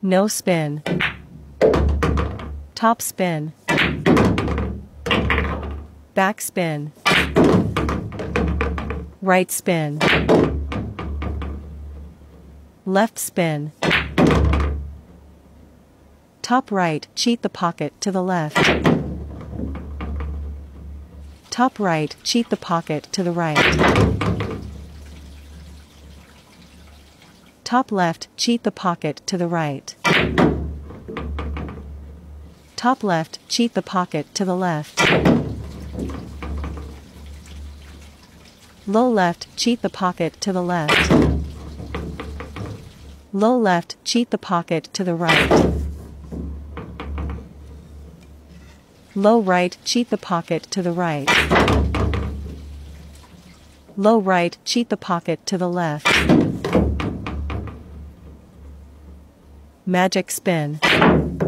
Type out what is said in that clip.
No spin. Top spin. Back spin. Right spin. Left spin. Top right, cheat the pocket to the left. Top right, cheat the pocket to the right. Top left, cheat the pocket to the right. Top left, cheat the pocket to the left. Low left, cheat the pocket to the left. Low left, cheat the pocket to the right. Low right, cheat the pocket to the right. Low right, cheat the pocket to the left. Magic spin.